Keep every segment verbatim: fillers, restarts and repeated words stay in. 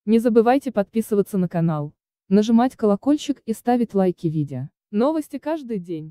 Не забывайте подписываться на канал, нажимать колокольчик и ставить лайки видео. Новости каждый день.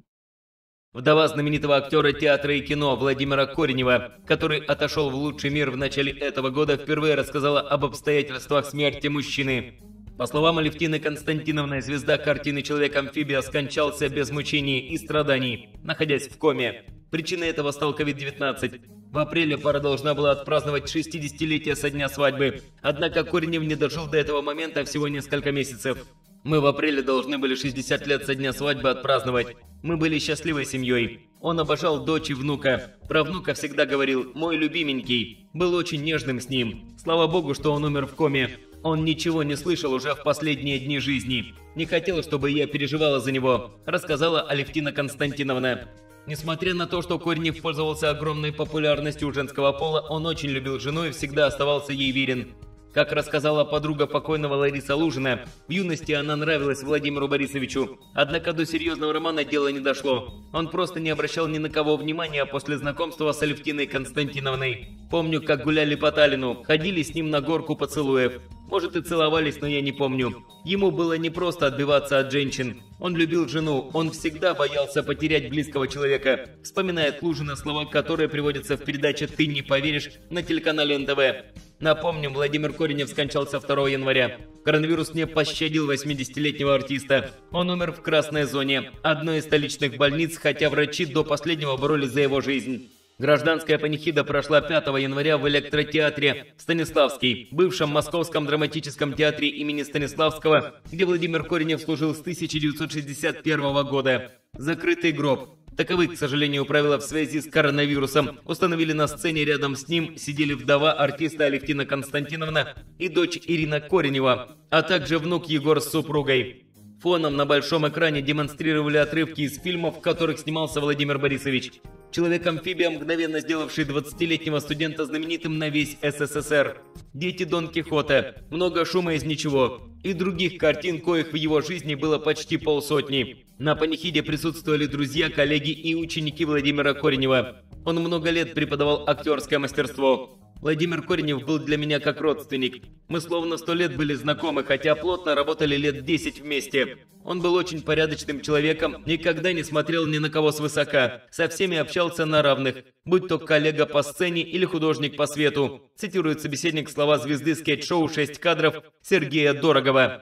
Вдова знаменитого актера театра и кино Владимира Коренева, который отошел в лучший мир в начале этого года, впервые рассказала об обстоятельствах смерти мужчины. По словам Алевтины Константиновны, звезда картины «Человек-амфибия» скончался без мучений и страданий, находясь в коме. Причиной этого стал ковид девятнадцать. В апреле пара должна была отпраздновать шестидесятилетие со дня свадьбы, однако Коренев не дожил до этого момента всего несколько месяцев. «Мы в апреле должны были шестьдесят лет со дня свадьбы отпраздновать. Мы были счастливой семьей. Он обожал дочь и внука. Про внука всегда говорил «мой любименький». Был очень нежным с ним. Слава богу, что он умер в коме. Он ничего не слышал уже в последние дни жизни. Не хотел, чтобы я переживала за него», – рассказала Алевтина Константиновна. Несмотря на то, что Коренев пользовался огромной популярностью у женского пола, он очень любил жену и всегда оставался ей верен. Как рассказала подруга покойного Лариса Лужина, в юности она нравилась Владимиру Борисовичу, однако до серьезного романа дело не дошло. Он просто не обращал ни на кого внимания после знакомства с Алевтиной Константиновной. «Помню, как гуляли по Таллину, ходили с ним на горку поцелуев. Может, и целовались, но я не помню. Ему было непросто отбиваться от женщин. Он любил жену, он всегда боялся потерять близкого человека», вспоминает Лужина слова, которые приводятся в передаче «Ты не поверишь» на телеканале эн тэ вэ. Напомним, Владимир Коренев скончался второго января. Коронавирус не пощадил восьмидесятилетнего артиста. Он умер в красной зоне одной из столичных больниц, хотя врачи до последнего боролись за его жизнь. Гражданская панихида прошла пятого января в электротеатре «Станиславский», бывшем Московском драматическом театре имени Станиславского, где Владимир Коренев служил с тысяча девятьсот шестьдесят первого года. Закрытый гроб. Таковы, к сожалению, правила в связи с коронавирусом. Установили на сцене, рядом с ним сидели вдова артиста Алевтина Константиновна и дочь Ирина Коренева, а также внук Егор с супругой. Фоном на большом экране демонстрировали отрывки из фильмов, в которых снимался Владимир Борисович. «Человек-амфибия», мгновенно сделавший двадцатилетнего студента знаменитым на весь эс эс эс эр. «Дети Дон Кихота», «Много шума из ничего» и других картин, коих в его жизни было почти полсотни. На панихиде присутствовали друзья, коллеги и ученики Владимира Коренева. Он много лет преподавал актерское мастерство. «Владимир Коренев был для меня как родственник. Мы словно сто лет были знакомы, хотя плотно работали лет десять вместе. Он был очень порядочным человеком, никогда не смотрел ни на кого свысока, со всеми общался на равных, будь то коллега по сцене или художник по свету», цитирует собеседник слова звезды скетч-шоу «шесть кадров» Сергея Дорогова.